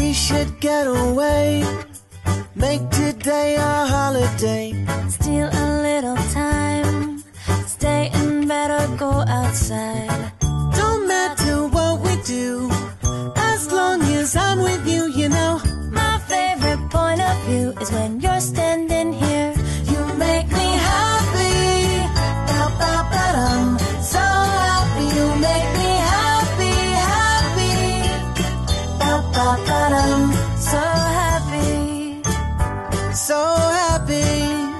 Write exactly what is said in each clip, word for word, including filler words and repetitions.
we should get away. Make today a holiday. Steal a little time. Stay in bed or go outside. Don't matter what we do, as long as I'm with you, you know. My favorite point of view is when you're standing here. You make me happy. Ba-ba-ba-dum. So happy. You make me happy, happy. Ba-ba-ba-dum. So happy. So happy.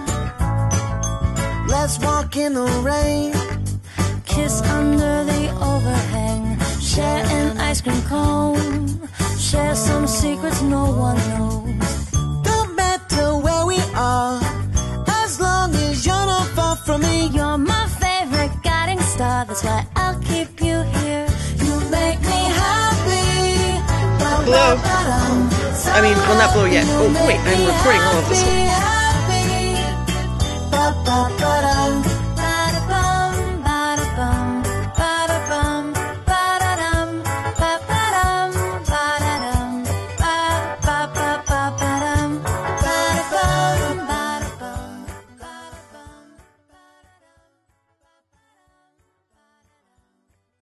Let's walk in the rain. Kiss under the overhang. Share an ice cream cone. Share some secrets no one knows. Don't matter where we are, as long as you're not far from me. You're my favorite guiding star. That's why I'll keep you here. You make me happy. Blow. I mean, well, not blow yet. Oh, wait, I'm recording all of this. Happy, happy.